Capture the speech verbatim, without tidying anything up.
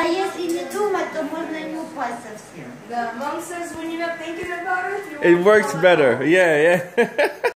А если не думать, то можно не упасть совсем. The monk says when you're not thinking about it, you It works better. Yeah, yeah.